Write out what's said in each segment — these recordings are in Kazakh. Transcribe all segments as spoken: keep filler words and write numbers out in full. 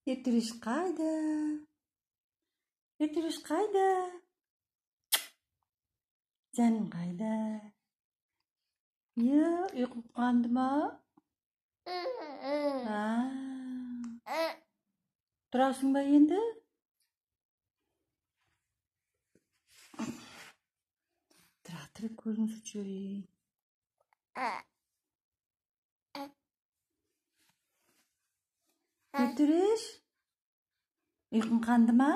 Ертөре қайда? Ертөре қайда? Жаным қайда? Е, ұйқы қанды ма? Тұрасың ба енді? Тұра тұрып көзін сүртіп жіберейін. Ертөреш, ұйқың қанды ма?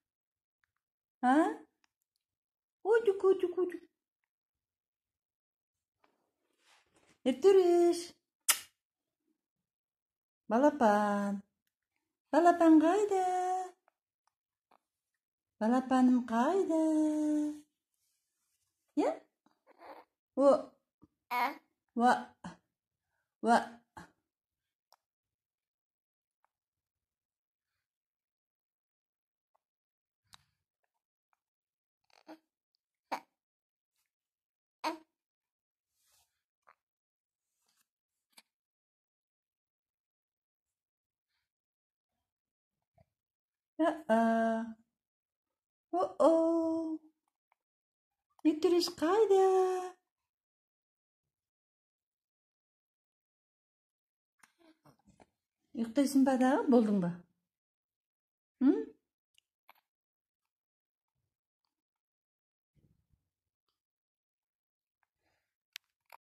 Өдік, өдік, өдік. Ертөреш, балапан. Балапан қайда? Балапаным қайда? Я? О, ва, ва. О-о. Ертөреш қайда? Ұйықтайсың ба дағы? Болдың ба?